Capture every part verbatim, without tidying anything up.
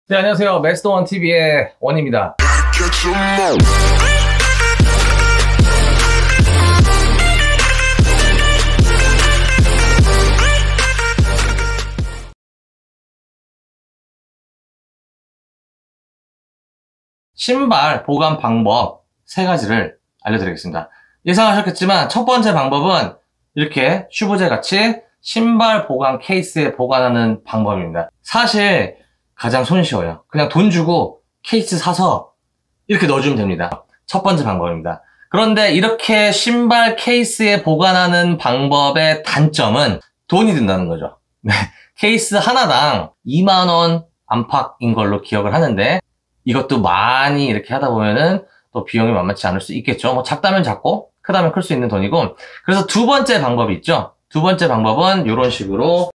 네, 안녕하세요. 메스터원티비의 원입니다. 신발 보관 방법 세 가지를 알려드리겠습니다. 예상하셨겠지만 첫 번째 방법은 이렇게 슈브제 같이 신발 보관 케이스에 보관하는 방법입니다. 사실 가장 손쉬워요. 그냥 돈 주고 케이스 사서 이렇게 넣어주면 됩니다. 첫 번째 방법입니다. 그런데 이렇게 신발 케이스에 보관하는 방법의 단점은 돈이 든다는 거죠. 네, 케이스 하나당 이만 원 안팎인 걸로 기억을 하는데 이것도 많이 이렇게 하다 보면은 또 비용이 만만치 않을 수 있겠죠. 뭐 작다면 작고 크다면 클 수 있는 돈이고. 그래서 두 번째 방법이 있죠. 두 번째 방법은 이런 식으로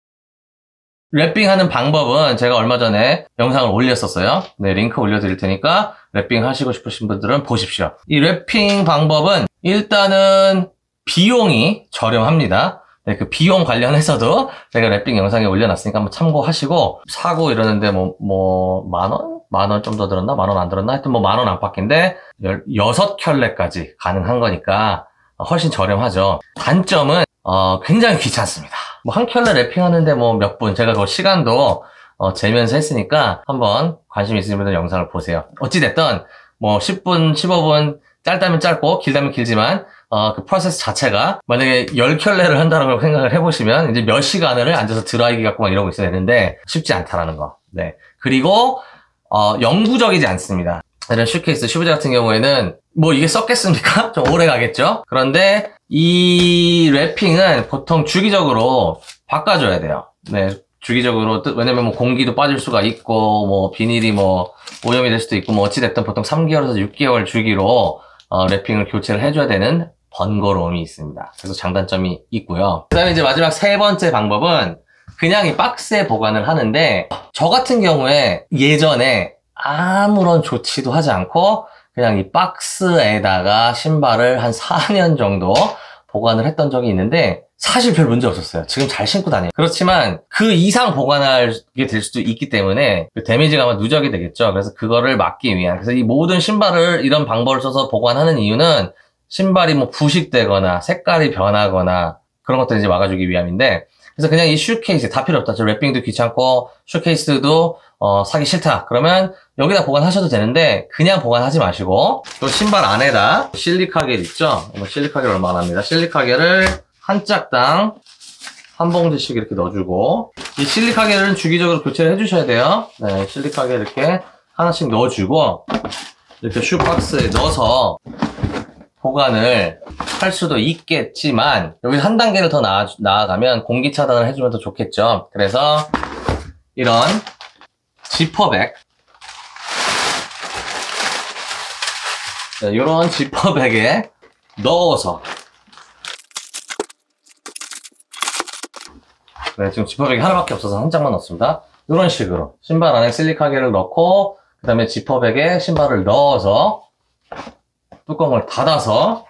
랩핑하는 방법은 제가 얼마 전에 영상을 올렸었어요. 네, 링크 올려드릴 테니까 랩핑 하시고 싶으신 분들은 보십시오. 이 랩핑 방법은 일단은 비용이 저렴합니다. 네, 그 비용 관련해서도 제가 랩핑 영상에 올려놨으니까 한번 참고하시고, 사고 이러는데 뭐, 뭐, 만 원? 만 원 좀 더 들었나? 만 원 안 들었나? 하여튼 뭐 만 원 안팎인데, 여섯 켤레까지 가능한 거니까 훨씬 저렴하죠. 단점은, 어, 굉장히 귀찮습니다. 뭐 한 켤레 랩핑하는데 뭐 몇 분, 제가 그 시간도 어, 재면서 했으니까 한번 관심 있으신 분들 영상을 보세요. 어찌됐든 뭐 십 분, 십오 분, 짧다면 짧고 길다면 길지만 어, 그 프로세스 자체가 만약에 열 켤레를 한다고 생각을 해보시면 이제 몇 시간을 앉아서 드라이기 갖고 막 이러고 있어야 되는데 쉽지 않다라는 거. 네. 그리고 어, 영구적이지 않습니다. 이런 슈케이스, 슈브제 같은 경우에는 뭐 이게 썩겠습니까? 좀 오래 가겠죠? 그런데 이 랩핑은 보통 주기적으로 바꿔줘야 돼요. 네. 주기적으로, 왜냐면 뭐 공기도 빠질 수가 있고, 뭐 비닐이 뭐 오염이 될 수도 있고, 뭐 어찌됐든 보통 삼 개월에서 육 개월 주기로 어, 랩핑을 교체를 해줘야 되는 번거로움이 있습니다. 그래서 장단점이 있고요. 그 다음에 이제 마지막 세 번째 방법은 그냥 이 박스에 보관을 하는데, 저 같은 경우에 예전에 아무런 조치도 하지 않고 그냥 이 박스에다가 신발을 한 사 년 정도 보관을 했던 적이 있는데 사실 별 문제 없었어요. 지금 잘 신고 다녀요. 그렇지만 그 이상 보관하게 될 수도 있기 때문에 그 데미지가 아마 누적이 되겠죠. 그래서 그거를 막기 위한, 그래서 이 모든 신발을 이런 방법을 써서 보관하는 이유는 신발이 뭐 부식되거나 색깔이 변하거나 그런 것들 이제 막아주기 위함인데, 그래서 그냥 이 슈케이스 다 필요 없다. 저 랩핑도 귀찮고 슈케이스도 어, 사기 싫다. 그러면 여기다 보관하셔도 되는데 그냥 보관하지 마시고 또 신발 안에다 실리카겔 있죠? 실리카겔 얼마나 합니다. 실리카겔을 한 짝당 한 봉지씩 이렇게 넣어주고, 이 실리카겔은 주기적으로 교체를 해주셔야 돼요. 네, 실리카겔 이렇게 하나씩 넣어주고 이렇게 슈박스에 넣어서 보관을 할 수도 있겠지만 여기서 한 단계를 더 나아, 나아가면 공기 차단을 해주면 더 좋겠죠. 그래서 이런 지퍼백, 네, 이런 지퍼백에 넣어서, 네, 지금 지퍼백이 하나밖에 없어서 한 짝만 넣습니다. 이런 식으로 신발 안에 실리카겔을 넣고 그 다음에 지퍼백에 신발을 넣어서 뚜껑을 닫아서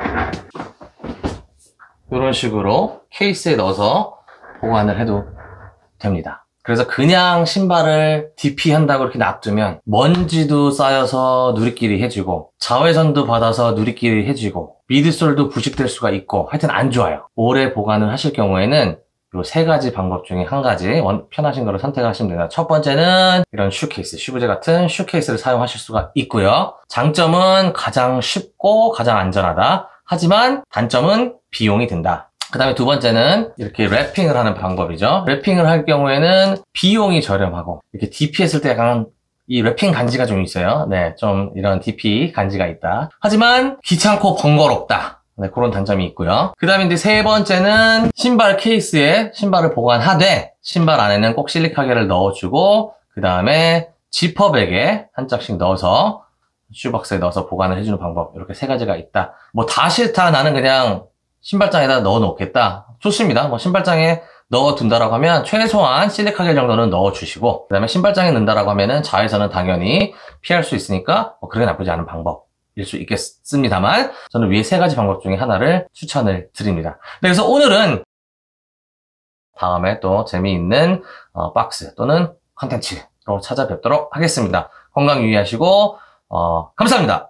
이런 식으로 케이스에 넣어서 보관을 해도 됩니다. 그래서 그냥 신발을 디피한다고 이렇게 놔두면 먼지도 쌓여서 누리끼리 해지고 자외선도 받아서 누리끼리 해지고 미드솔도 부식될 수가 있고 하여튼 안 좋아요. 오래 보관을 하실 경우에는 이 세 가지 방법 중에 한 가지 원, 편하신 거를 선택하시면 됩니다. 첫 번째는 이런 슈케이스, 슈브제 같은 슈케이스를 사용하실 수가 있고요. 장점은 가장 쉽고 가장 안전하다. 하지만 단점은 비용이 든다. 그 다음에 두 번째는 이렇게 랩핑을 하는 방법이죠. 랩핑을 할 경우에는 비용이 저렴하고 이렇게 디피했을 때 약간 이 랩핑 간지가 좀 있어요. 네, 좀 이런 디피 간지가 있다. 하지만 귀찮고 번거롭다. 네, 그런 단점이 있고요. 그 다음에 이제 세 번째는 신발 케이스에 신발을 보관하되 신발 안에는 꼭 실리카겔을 넣어주고 그 다음에 지퍼백에 한 짝씩 넣어서 슈박스에 넣어서 보관을 해주는 방법, 이렇게 세 가지가 있다. 뭐 다 싫다, 나는 그냥 신발장에다 넣어 놓겠다, 좋습니다. 뭐 신발장에 넣어 둔다라고 하면 최소한 실리카겔 정도는 넣어 주시고 그 다음에 신발장에 넣는다라고 하면은 자외선은 당연히 피할 수 있으니까 뭐 그렇게 나쁘지 않은 방법 일 수 있겠습니다만 저는 위에 세 가지 방법 중에 하나를 추천을 드립니다. 그래서 오늘은 다음에 또 재미있는 어, 박스 또는 컨텐츠 찾아뵙도록 하겠습니다. 건강 유의하시고 어, 감사합니다.